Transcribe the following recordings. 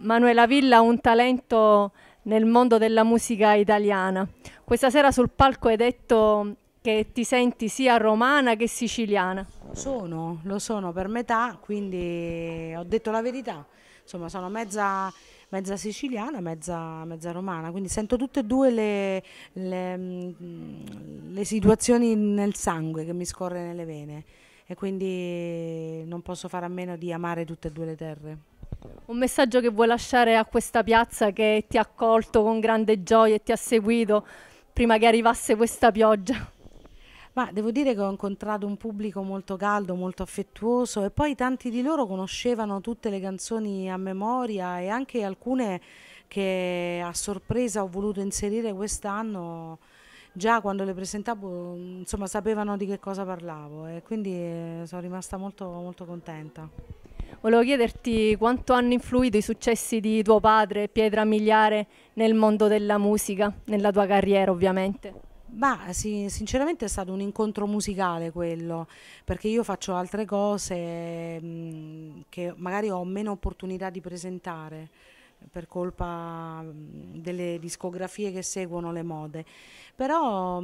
Manuela Villa ha un talento nel mondo della musica italiana. Questa sera sul palco hai detto che ti senti sia romana che siciliana. Lo sono per metà, quindi ho detto la verità. Insomma, sono mezza siciliana, mezza romana, quindi sento tutte e due le situazioni nel sangue che mi scorre nelle vene e quindi non posso fare a meno di amare tutte e due le terre. Un messaggio che vuoi lasciare a questa piazza che ti ha accolto con grande gioia e ti ha seguito prima che arrivasse questa pioggia. Ma devo dire che ho incontrato un pubblico molto caldo, molto affettuoso e poi tanti di loro conoscevano tutte le canzoni a memoria e anche alcune che a sorpresa ho voluto inserire quest'anno, già quando le presentavo, insomma, sapevano di che cosa parlavo e quindi sono rimasta molto, molto contenta. Volevo chiederti quanto hanno influito i successi di tuo padre, Pietra Miliare, nel mondo della musica, nella tua carriera ovviamente. Ma sì, sinceramente è stato un incontro musicale quello, perché io faccio altre cose che magari ho meno opportunità di presentare per colpa delle discografie che seguono le mode. Però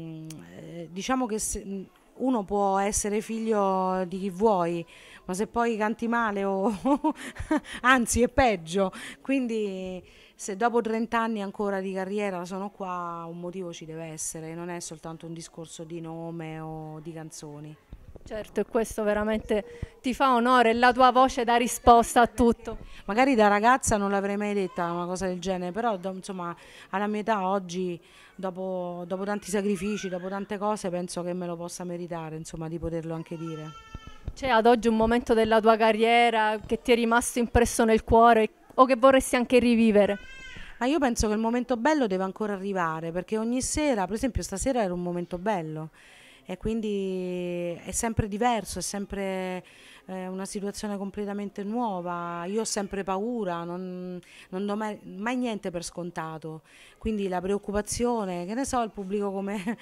diciamo che uno può essere figlio di chi vuoi, ma se poi canti male o anzi è peggio. Quindi se dopo 30 anni ancora di carriera sono qua, un motivo ci deve essere, non è soltanto un discorso di nome o di canzoni. Certo, e questo veramente ti fa onore, la tua voce dà risposta a tutto. Magari da ragazza non l'avrei mai detta una cosa del genere, però insomma alla mia età oggi, dopo tanti sacrifici, dopo tante cose, penso che me lo possa meritare, insomma, di poterlo anche dire. C'è ad oggi un momento della tua carriera che ti è rimasto impresso nel cuore o che vorresti anche rivivere? Ma io penso che il momento bello deve ancora arrivare, perché ogni sera, per esempio stasera era un momento bello e quindi è sempre diverso, è sempre una situazione completamente nuova. Io ho sempre paura, non do mai niente per scontato, quindi la preoccupazione, che ne so, il pubblico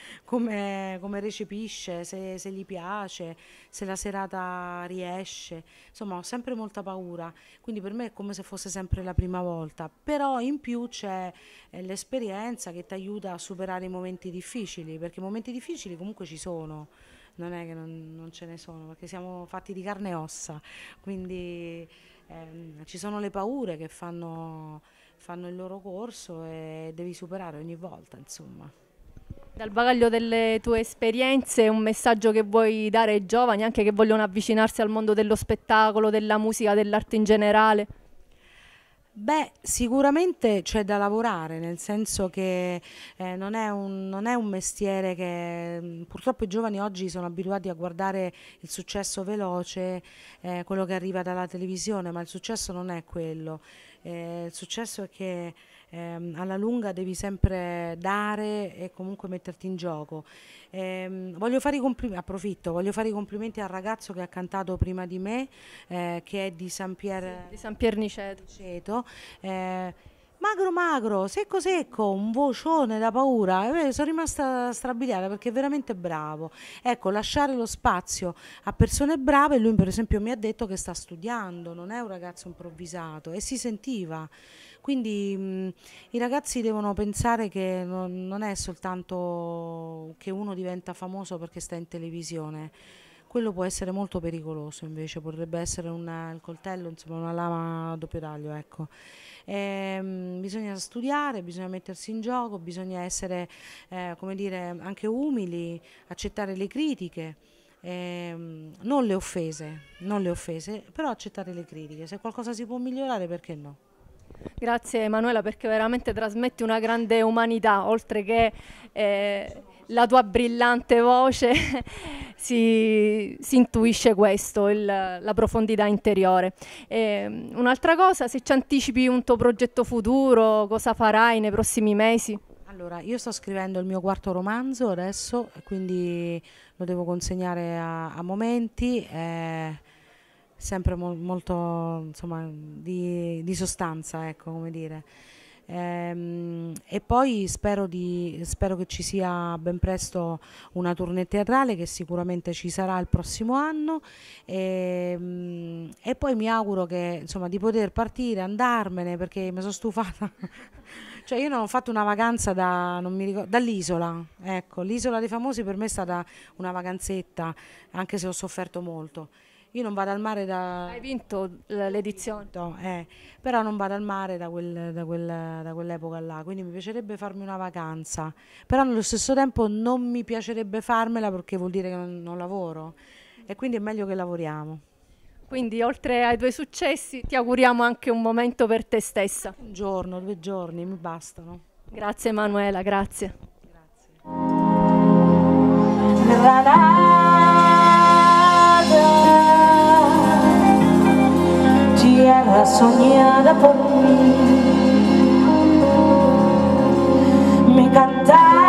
come recepisce, se gli piace, se la serata riesce, insomma ho sempre molta paura. Quindi per me è come se fosse sempre la prima volta, però in più c'è l'esperienza che ti aiuta a superare i momenti difficili, perché i momenti difficili comunque ci sono, non è che non ce ne sono, perché siamo fatti di carne e ossa, quindi ci sono le paure che fanno il loro corso e devi superare ogni volta, insomma. Dal bagaglio delle tue esperienze, un messaggio che vuoi dare ai giovani, anche che vogliono avvicinarsi al mondo dello spettacolo, della musica, dell'arte in generale? Beh, sicuramente c'è da lavorare, nel senso che non è un mestiere che purtroppo i giovani oggi sono abituati a guardare il successo veloce, quello che arriva dalla televisione, ma il successo non è quello. Il successo è che alla lunga devi sempre dare e comunque metterti in gioco. Voglio fare i complimenti, approfitto, voglio fare i complimenti al ragazzo che ha cantato prima di me, che è di San Sì, di Pier San Pierniceto. Ceto, eh, magro magro, secco secco, un vocione da paura. Sono rimasta strabiliata perché è veramente bravo. Ecco, lasciare lo spazio a persone brave, lui per esempio mi ha detto che sta studiando, non è un ragazzo improvvisato e si sentiva. Quindi i ragazzi devono pensare che non è soltanto che uno diventa famoso perché sta in televisione. Quello può essere molto pericoloso, invece potrebbe essere il coltello, insomma, una lama a doppio taglio, ecco. Bisogna studiare, bisogna mettersi in gioco, bisogna essere, come dire, anche umili, accettare le critiche, non le offese, però accettare le critiche. Se qualcosa si può migliorare, perché no? Grazie Emanuela perché veramente trasmetti una grande umanità, oltre che la tua brillante voce si intuisce questo, la profondità interiore. Un'altra cosa, se ci anticipi un tuo progetto futuro, cosa farai nei prossimi mesi? Allora, io sto scrivendo il mio quarto romanzo adesso, quindi lo devo consegnare a momenti, sempre molto, insomma, di sostanza, ecco, come dire. E poi spero che ci sia ben presto una tournée teatrale, che sicuramente ci sarà il prossimo anno, e poi mi auguro che, insomma, di poter partire, andarmene, perché mi sono stufata. Cioè, io non ho fatto una vacanza non mi ricordo, dall'isola, ecco, l'isola dei famosi per me è stata una vacanzetta, anche se ho sofferto molto. Io non vado al mare Hai vinto l'edizione. però non vado al mare da quell'epoca là, quindi mi piacerebbe farmi una vacanza, però nello stesso tempo non mi piacerebbe farmela perché vuol dire che non lavoro, e quindi è meglio che lavoriamo. Quindi oltre ai tuoi successi ti auguriamo anche un momento per te stessa. Un giorno, 2 giorni mi bastano. Grazie Emanuela, grazie. Tierra soñada por mí, me cantaba